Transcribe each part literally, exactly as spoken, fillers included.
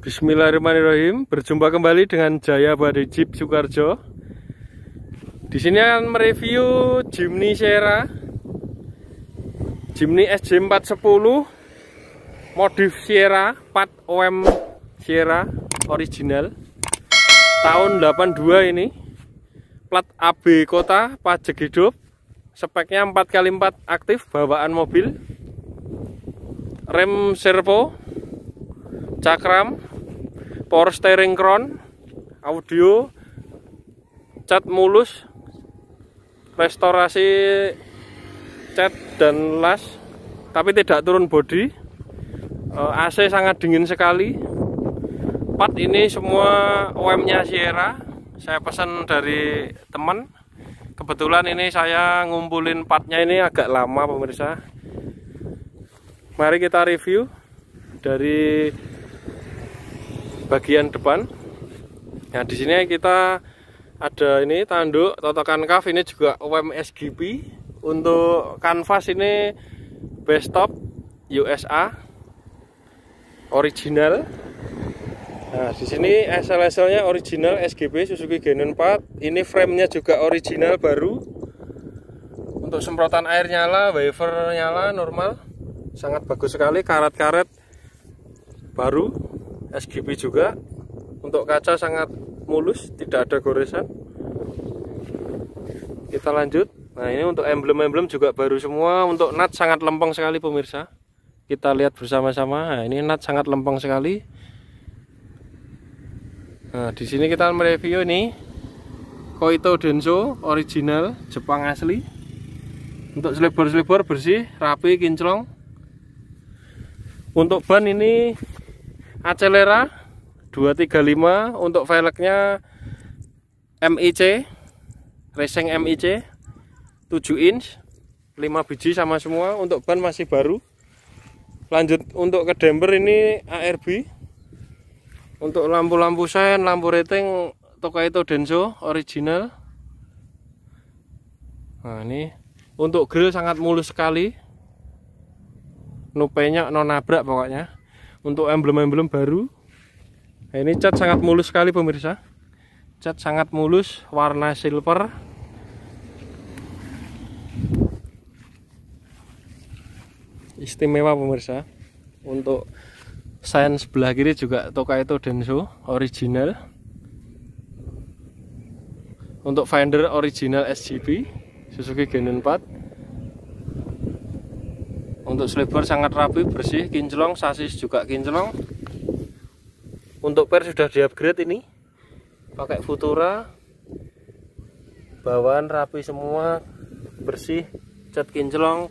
Bismillahirrahmanirrahim. Berjumpa kembali dengan Jaya Badi Jeep Sukarjo. Di sini akan mereview Jimny Sierra, Jimny S J empat sepuluh, modif Sierra, plat O M Sierra original, tahun delapan dua ini, plat A B kota, pajak hidup, speknya empat kali empat aktif, bawaan mobil, rem servo, cakram, power steering crown, audio, cat mulus, restorasi cat dan las, tapi tidak turun bodi. A C sangat dingin sekali. Part ini semua O M-nya Sierra, saya pesan dari teman. Kebetulan ini saya ngumpulin partnya ini agak lama pemirsa. Mari kita review dari bagian depan. Nah, di sini kita ada ini tanduk totokan kaf, ini juga O M S G P. Untuk kanvas ini Bestop U S A original. Nah, di sini S L S L-nya original S G B Suzuki Genon empat. Ini frame-nya juga original baru. Untuk semprotan air nyala, wiper nyala normal. Sangat bagus sekali, karet-karet baru. S G B juga. Untuk kaca sangat mulus, tidak ada goresan. Kita lanjut. Nah, ini untuk emblem-emblem juga baru semua. Untuk nut sangat lempeng sekali pemirsa. Kita lihat bersama-sama. Nah, ini nut sangat lempeng sekali. Nah, di sini kita mereview ini Koito Denso original Jepang asli. Untuk selebor-selebor bersih, rapi, kinclong. Untuk ban ini Acelera dua tiga lima, untuk velgnya M I C Racing M I C tujuh inch, lima biji sama semua. Untuk ban masih baru. Lanjut untuk ke damper ini A R B. Untuk lampu-lampu sen, lampu rating Koito Denso original. Nah, ini untuk grill sangat mulus sekali. Nupenya non nabrak pokoknya. Untuk emblem-emblem baru. Nah, ini cat sangat mulus sekali pemirsa. Cat sangat mulus, warna silver. Istimewa pemirsa. Untuk sen sebelah kiri juga Koito Denso original. Untuk fender original S G B Suzuki Genon empat. Untuk selebor sangat rapi, bersih, kinclong, sasis juga kinclong. Untuk per sudah di-upgrade ini. Pakai Futura. Bawaan rapi semua, bersih, cat kinclong.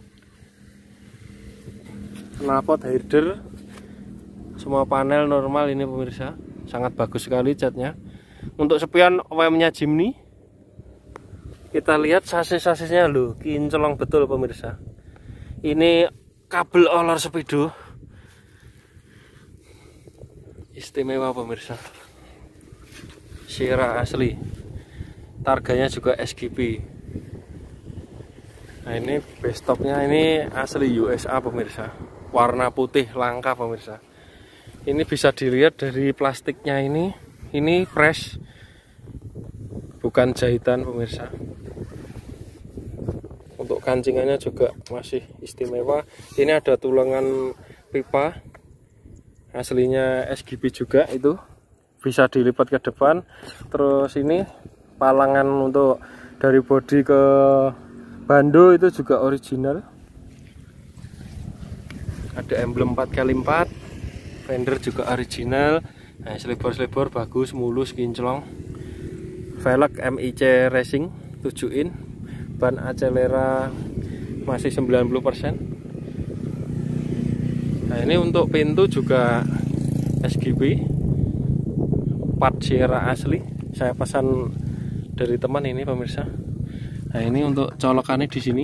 Knalpot header. Semua panel normal ini pemirsa. Sangat bagus sekali catnya. Untuk sepion O M-nya Jimny. Kita lihat sasis-sasisnya loh, kinclong betul pemirsa. Ini kabel olor speedo. Istimewa pemirsa. Sierra asli. Targanya juga S G P. Nah, ini bestopnya ini asli U S A pemirsa. Warna putih langka pemirsa. Ini bisa dilihat dari plastiknya ini. Ini press, bukan jahitan pemirsa. Untuk kancingannya juga masih istimewa. Ini ada tulangan pipa aslinya S G B juga, itu bisa dilipat ke depan. Terus ini palangan untuk dari bodi ke bando itu juga original. Ada emblem empat kali empat, fender juga original. Nah, selebor-selebor bagus, mulus, kinclong. Velg M I C Racing tujuh inch. Ban Acelera masih sembilan puluh persen. Nah, ini untuk pintu juga S G B, part Sierra asli. Saya pesan dari teman ini pemirsa. Nah, ini untuk colokannya di sini.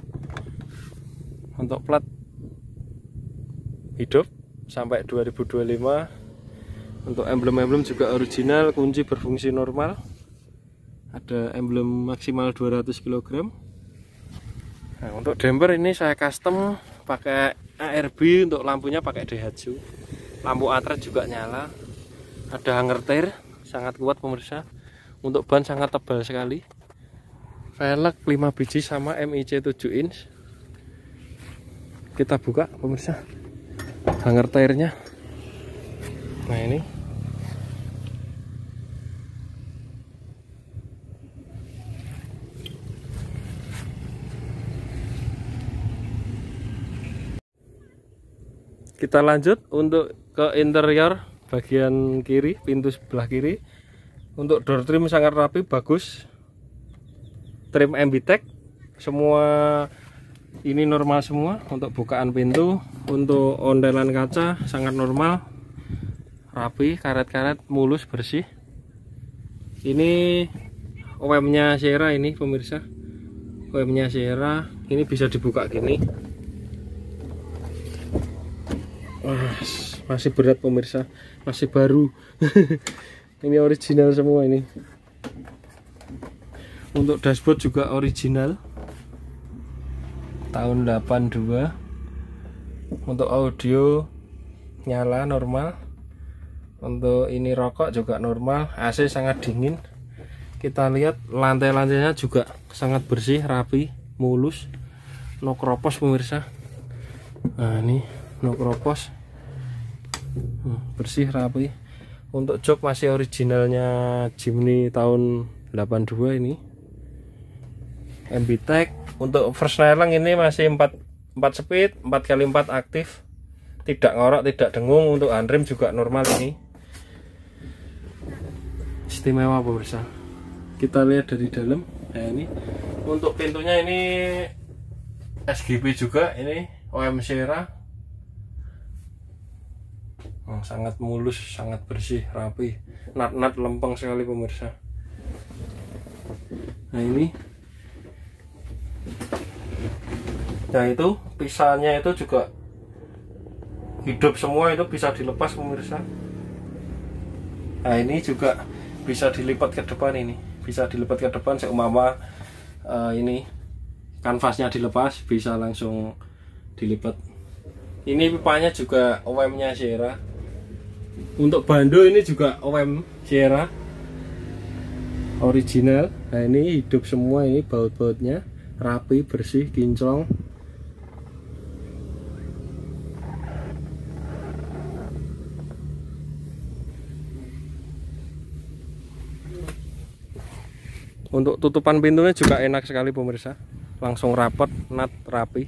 Untuk plat hidup sampai dua ribu dua puluh lima. Untuk emblem-emblem juga original, kunci berfungsi normal. Ada emblem maksimal dua ratus kilogram. Nah, untuk damper ini saya custom pakai A R B, untuk lampunya pakai Daihatsu. Lampu atret juga nyala. Ada hanger tire sangat kuat pemirsa. Untuk ban sangat tebal sekali. Velg lima biji sama M I C tujuh inch. Kita buka pemirsa hanger tire-nya. Nah ini kita lanjut untuk ke interior bagian kiri, pintu sebelah kiri. Untuk door trim sangat rapi, bagus. Trim Ambitech, semua ini normal semua. Untuk bukaan pintu, untuk ondelan kaca sangat normal, rapi, karet-karet mulus, bersih. Ini O M-nya Sierra ini pemirsa. O M-nya Sierra ini bisa dibuka gini. Wah, masih berat pemirsa, masih baru. Ini original semua ini. Untuk dashboard juga original, tahun delapan dua. Untuk audio nyala normal. Untuk ini rokok juga normal. A C sangat dingin. Kita lihat lantai-lantainya juga sangat bersih, rapi, mulus, no kropos pemirsa. Nah ini no kropos, hmm, bersih, rapi. Untuk jok masih originalnya Jimny tahun delapan dua ini. Ambitech. Untuk Versnelling ini masih empat speed, empat kali empat aktif, tidak ngorok, tidak dengung. Untuk handrem juga normal ini. Istimewa pemirsa. Kita lihat dari dalam. Nah ini untuk pintunya ini S G B juga, ini O M Sierra. Oh, sangat mulus, sangat bersih, rapi, nat-nat lempeng sekali pemirsa. Nah ini, nah itu pisahnya itu juga hidup semua, itu bisa dilepas pemirsa. Nah ini juga bisa dilipat ke depan, ini bisa dilipat ke depan seumpama uh, ini kanvasnya dilepas, bisa langsung dilipat. Ini pipanya juga O M-nya Sierra. Untuk bando ini juga O M Sierra original. Nah ini hidup semua, ini baut-bautnya rapi, bersih, kinclong. Untuk tutupan pintunya juga enak sekali pemirsa, langsung rapat, nat, rapi.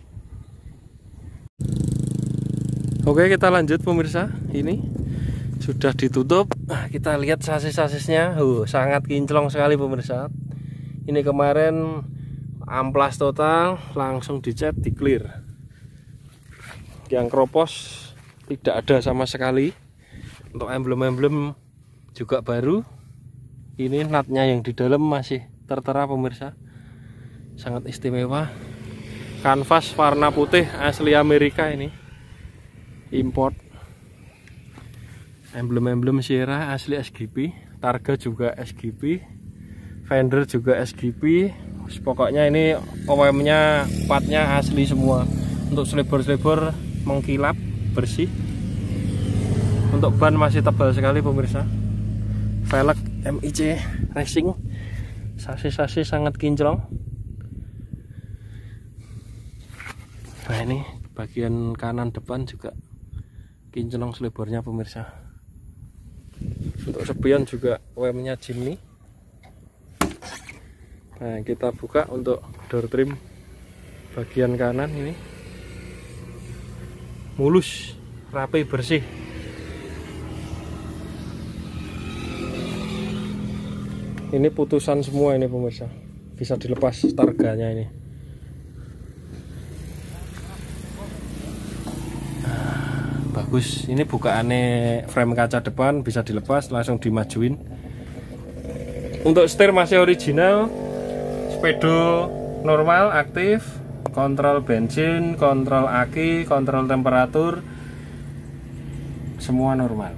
Oke, kita lanjut pemirsa. Ini sudah ditutup. Kita lihat sasis-sasisnya, uh, sangat kinclong sekali pemirsa. Ini kemarin amplas total, langsung dicat, di clear. Yang kropos tidak ada sama sekali. Untuk emblem-emblem juga baru. Ini natnya yang di dalam masih tertera pemirsa, sangat istimewa. Kanvas warna putih asli Amerika, ini import. Emblem-emblem Sierra asli S G P, targa juga S G P, fender juga S G P. Pokoknya ini O M-nya, partnya asli semua. Untuk selebor-selebor mengkilap, bersih. Untuk ban masih tebal sekali pemirsa. Velg M I C Racing, sasis-sasis sangat kinclong. Nah ini bagian kanan depan juga kinclong selebornya pemirsa. Untuk spion juga O M-nya Jimny. Nah kita buka untuk door trim bagian kanan, ini mulus, rapi, bersih. Ini putusan semua ini pemirsa, bisa dilepas targanya ini. Bagus, ini bukaannya frame kaca depan bisa dilepas, langsung dimajuin. Untuk setir masih original, speedo normal aktif, kontrol bensin, kontrol aki, kontrol temperatur, semua normal.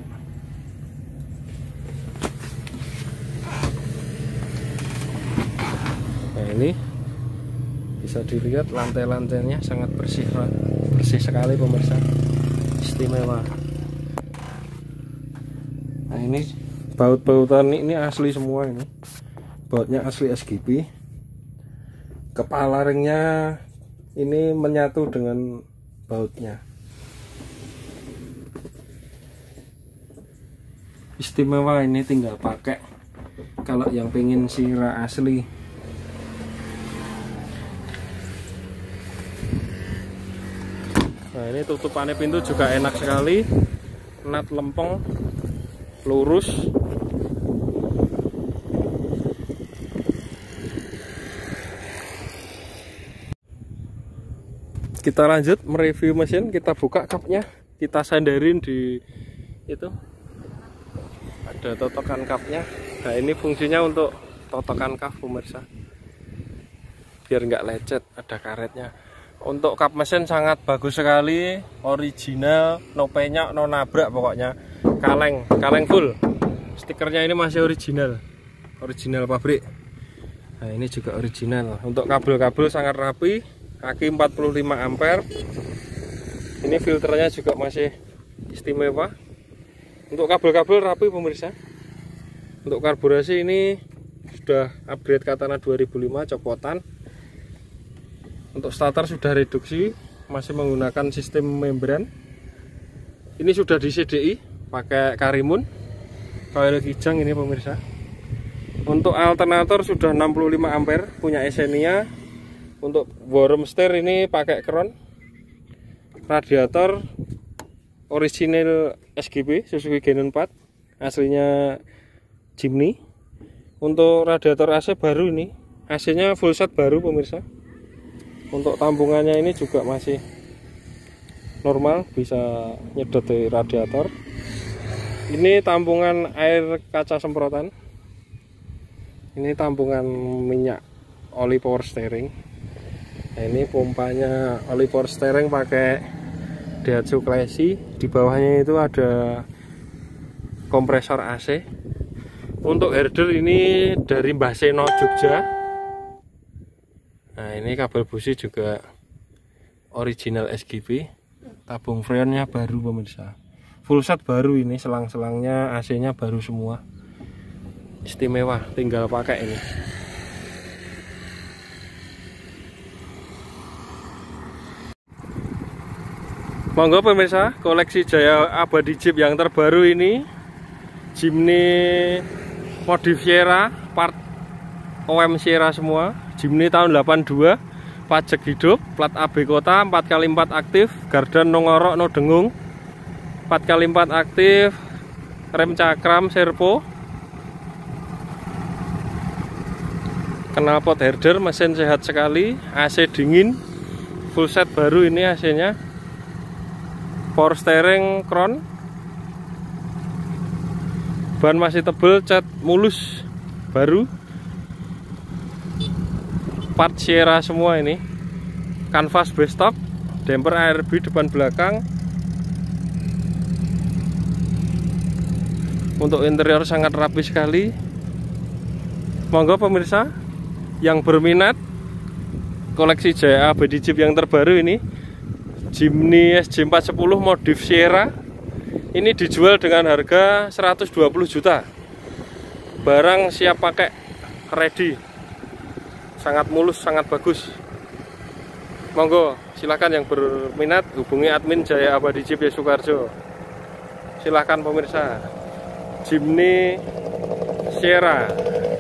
Nah ini bisa dilihat lantai-lantainya sangat bersih, bersih sekali pemirsa. Istimewa. Nah ini ini baut-bautan ini asli semua, ini bautnya asli S G B. Kepala ringnya ini menyatu dengan bautnya. Istimewa, ini tinggal pakai kalau yang pengen sira asli. Nah, ini tutupannya pintu juga enak sekali, nat lempeng, lurus. Kita lanjut mereview mesin, kita buka kapnya, kita sandarin di itu, ada totokan kapnya. Nah, ini fungsinya untuk totokan kap pemirsa, biar nggak lecet, ada karetnya. Untuk kap mesin sangat bagus sekali, original, no penyak, no nabrak, pokoknya kaleng, kaleng full. Stikernya ini masih original, original pabrik. Nah, ini juga original. Untuk kabel-kabel sangat rapi, aki empat puluh lima ampere. Ini filternya juga masih istimewa. Untuk kabel-kabel rapi pemirsa. Untuk karburasi ini sudah upgrade Katana dua ribu lima copotan. Untuk starter sudah reduksi, masih menggunakan sistem membran. Ini sudah di C D I, pakai Karimun, coil kijang ini pemirsa. Untuk alternator sudah enam puluh lima ampere, punya Xenia. Untuk worm stir ini pakai Kron. Radiator original S G B Suzuki Genon empat, aslinya Jimny. Untuk radiator A C baru ini, A C-nya full set baru pemirsa. Untuk tambungannya ini juga masih normal, bisa nyedot dari radiator. Ini tambungan air kaca semprotan. Ini tambungan minyak oli power steering. Nah, ini pompanya oli power steering pakai Daihatsu Classy. Di bawahnya itu ada kompresor A C. Untuk herder ini dari Mbah Seno Jogja. Nah, ini kabel busi juga original S G B. Tabung freonnya baru pemirsa. Full set baru ini, selang-selangnya A C-nya baru semua. Istimewa, tinggal pakai ini. Monggo pemirsa, koleksi Jaya Abadi Jeep yang terbaru ini, Jimny modif Sierra, part O M Sierra semua. Jimny tahun delapan puluh dua, pajak hidup, plat A B kota, empat kali empat aktif, gardan no ngorok no dengung, empat kali empat aktif, rem cakram servo, knalpot herder, mesin sehat sekali, A C dingin, full set baru ini A C-nya. Power steering Kron, ban masih tebel, cat mulus baru, part Sierra semua ini, kanvas base stock, damper A R B depan belakang. Untuk interior sangat rapi sekali. Monggo pemirsa yang berminat koleksi Jaya Abadi Jeep yang terbaru ini, Jimny S J empat sepuluh modif Sierra, ini dijual dengan harga seratus dua puluh juta. Barang siap pakai, ready, sangat mulus, sangat bagus. Monggo silahkan yang berminat hubungi admin Jaya Abadi Jeep ya Sukarjo. Silahkan pemirsa, Jimny Sierra.